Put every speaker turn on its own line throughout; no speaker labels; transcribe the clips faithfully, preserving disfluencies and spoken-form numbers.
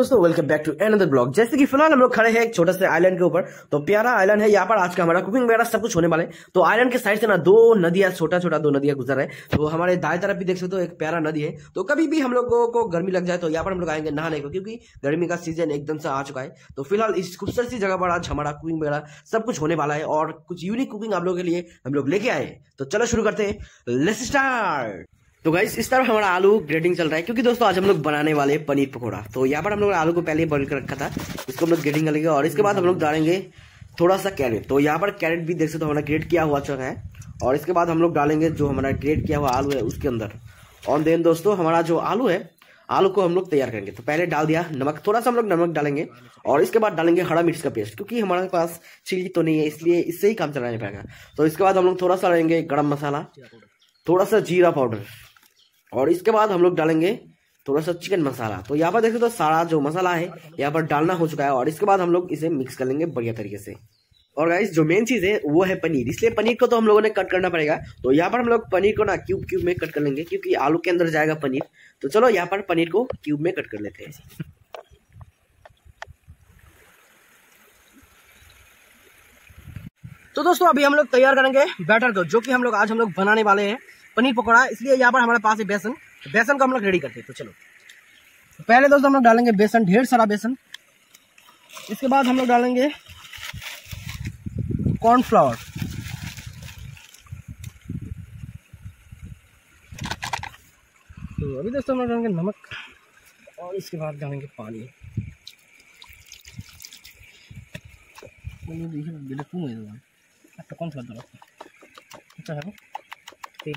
दोस्तों, welcome back to another blog. जैसे कि फिलहाल हम लोग खड़े हैं एक छोटे से आइलैंड के ऊपर। तो प्यारा आइलैंड है, यहाँ पर आज का हमारा कुकिंग वगैरह सब कुछ होने वाले। तो आइलैंड के साइड से ना दो नदियां, छोटा छोटा दो नदियां गुजर है। तो हमारे दाएं तरफ भी देख सकते हो एक प्यारा नदी है। तो कभी भी हम लोगों को गर्मी लग जाए तो यहाँ पर हम लोग आएंगे नहाने को, क्योंकि गर्मी का सीजन एकदम से आ चुका है। तो फिलहाल इस खूबसूरत सी जगह पर आज हमारा कुकिंग वगैरह सब कुछ होने वाला है और कुछ यूनिक कुकिंग आप लोगों के लिए हम लोग लेके आए। तो चलो शुरू करते हैं, लेट्स स्टार्ट। तो गाइस इस तरफ हमारा आलू ग्रेडिंग चल रहा है, क्योंकि दोस्तों आज हम लोग बनाने वाले हैं पनीर पकौड़ा। तो यहाँ पर हम लोग आलू को पहले बॉइल कर रखा था, इसको हम लोग ग्रेडिंग करेंगे और इसके बाद हम लोग डालेंगे थोड़ा सा कैरेट। तो यहाँ पर कैरेट भी देख सकते हो हमारा ग्रेट किया हुआ चुका है। और इसके बाद हम लोग डालेंगे जो हमारा ग्रेट किया हुआ आलू है उसके अंदर। और देन दोस्तों हमारा जो आलू है, आलू को हम लोग तैयार करेंगे। तो पहले डाल दिया नमक, थोड़ा सा हम लोग नमक डालेंगे और इसके बाद डालेंगे हरा मिर्च का पेस्ट, क्योंकि हमारे पास चिली तो नहीं है इसलिए इससे ही काम चलाना पड़ेगा। तो इसके बाद हम लोग थोड़ा सा डालेंगे गरम मसाला, थोड़ा सा जीरा पाउडर और इसके बाद हम लोग डालेंगे थोड़ा सा चिकन मसाला। तो यहाँ पर देखो तो सारा जो मसाला है यहाँ पर डालना हो चुका है और इसके बाद हम लोग इसे मिक्स कर लेंगे बढ़िया तरीके से। और गाइस जो मेन चीज है वो है पनीर, इसलिए पनीर को तो हम लोगों ने कट करना पड़ेगा। तो यहाँ पर हम लोग पनीर को ना क्यूब क्यूब में कट कर लेंगे, क्योंकि आलू के अंदर जाएगा पनीर। तो चलो यहाँ पर पनीर को क्यूब में कट कर लेते हैं। तो दोस्तों अभी हम लोग तैयार करेंगे बैटर को, जो कि हम लोग आज हम लोग बनाने वाले हैं पनीर पकौड़ा। इसलिए यहाँ पर हमारे पास है बेसन, बेसन को हम लोग रेडी करते हैं। तो चलो तो पहले दोस्तों हम लोग डालेंगे बेसन, ढेर सारा बेसन। इसके बाद हम लोग डालेंगे कॉर्नफ्लावर, तो अभी दोस्तों हम लोग डालेंगे नमक और इसके बाद डालेंगे पानी। अच्छा कौन सा अच्छा है ठीक।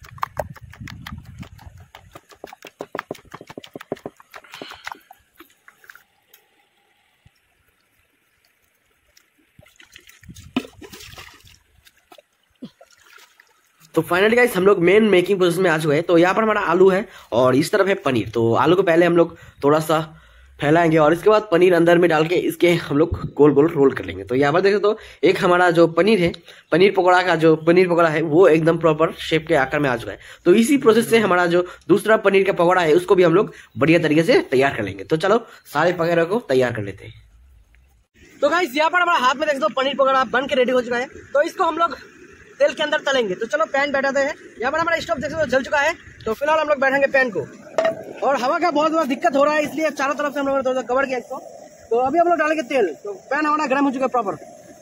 तो फाइनली गाइस हम लोग मेन मेकिंग प्रोसेस में आ चुके हैं। तो यहाँ पर हमारा आलू है और इस तरफ है पनीर। तो आलू को पहले हम लोग थोड़ा सा फैलाएंगे और इसके बाद पनीर अंदर में डाल के इसके हम लोग गोल गोल रोल कर लेंगे। तो यहाँ पर देखो तो एक हमारा जो पनीर है, पनीर पकौड़ा का जो पनीर पकौड़ा है वो एकदम प्रॉपर शेप के आकार में आ चुका है। तो इसी प्रोसेस से हमारा जो दूसरा पनीर का पकौड़ा है उसको भी हम लोग बढ़िया तरीके से तैयार कर लेंगे। तो चलो सारे पकौड़े को तैयार कर लेते हैं। तो गाइस यहाँ पर हमारा हाथ में देख दो पनीर पकौड़ा बन के रेडी हो चुका है। तो इसको हम लोग तेल के अंदर तलेंगे। तो चलो पैन बैठाते हैं। यहाँ पर हमारा स्टोव देख सकते हो जल चुका है। तो फिलहाल हम लोग बैठेंगे पैन को, और हवा का बहुत बड़ा दिक्कत हो रहा है इसलिए चारों तरफ से हम लोगों ने थोड़ा सा कवर किया इसको। तो अभी हम लोग डालेंगे तेल। तो पैन हमारा गर्म हो चुका है प्रॉपर।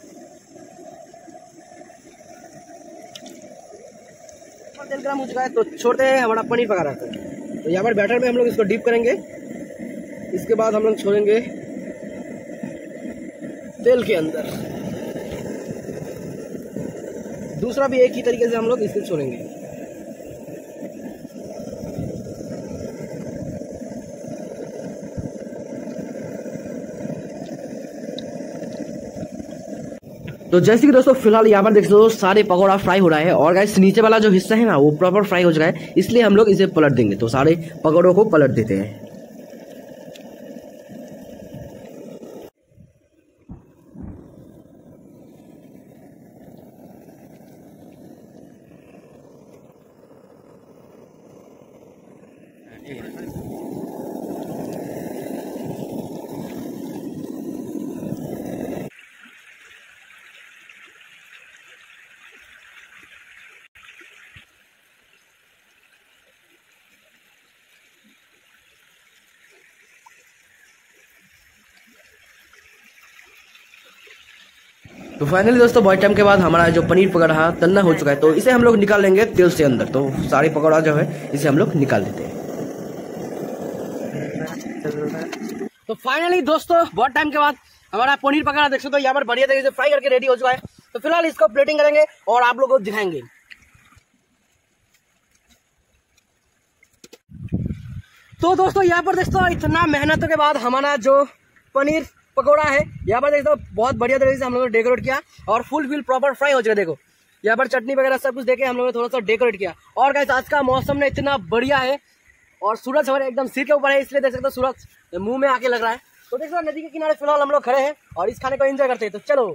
तेल गर्म हो चुका है तो छोड़ते हैं हमारा पनीर पका रहा है। तो यहाँ पर बैटर में हम लोग इसको डीप करेंगे। इसके बाद हम लोग छोड़ेंगे तेल के अंदर। दूसरा भी एक ही तरीके से हम लोग इसको छोड़ेंगे। तो जैसे कि दोस्तों फिलहाल यहाँ पर देख सकते हो सारे पकौड़ा फ्राई हो रहा है और गाइस नीचे वाला जो हिस्सा है ना वो प्रॉपर फ्राई हो चुका है, इसलिए हम लोग इसे पलट देंगे। तो सारे पकौड़ों को पलट देते हैं। तो फाइनली दोस्तों बहुत टाइम के बाद हमारा जो पनीर पकौड़ा तलना हो चुका है। तो इसे हम लोग निकाल लेंगे तेल से अंदर। तो सारे पकौड़ा जो है इसे हम लोग निकाल देते हैं। तो फाइनली दोस्तों बहुत टाइम के बाद हमारा पनीर पकौड़ा देख सकते हो यहाँ पर बढ़िया तरीके से फ्राई करके रेडी हो चुका है। तो फिलहाल इसको प्लेटिंग करेंगे और आप लोगों को दिखाएंगे। तो दोस्तों यहाँ पर देखो इतना मेहनत के बाद हमारा जो पनीर पकौड़ा है यहाँ पर देखो बहुत बढ़िया तरीके से हम लोगों ने डेकोरेट किया और फुल बिल प्रॉपर फ्राई हो चुका है। देखो यहाँ पर चटनी वगैरह सब कुछ देके हम लोगों ने थोड़ा सा डेकोरेट किया। और गाइस आज का मौसम ने इतना बढ़िया है और सूरज हमारे एकदम सिर के ऊपर है, इसलिए देख सकते हो सूरज मुंह में आके लग रहा है। तो देख सकते नदी के किनारे फिलहाल हम लोग खड़े हैं और इस खाने को एंजॉय करते हैं। तो चलो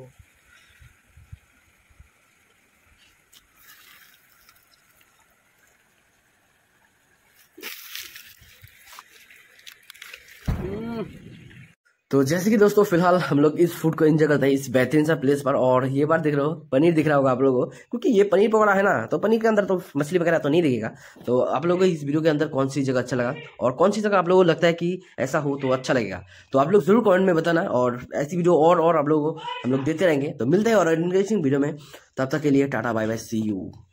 तो जैसे कि दोस्तों फिलहाल हम लोग इस फूड को एंजॉय करते हैं इस बेहतरीन सा प्लेस पर। और ये बार देख रहे हो पनीर दिख रहा होगा आप लोगों को, क्योंकि ये पनीर पकौड़ा है ना, तो पनीर के अंदर तो मछली वगैरह तो नहीं दिखेगा। तो आप लोगों को इस वीडियो के अंदर कौन सी जगह अच्छा लगा और कौन सी जगह आप लोगों को लगता है कि ऐसा हो तो अच्छा लगेगा, तो आप लोग जरूर कमेंट में बताना। और ऐसी वीडियो और और आप लोगों को हम लोग देते रहेंगे। तो मिलते हैं और इंटरेस्टिंग वीडियो में, तब तक के लिए टाटा बाय बाय, सी यू।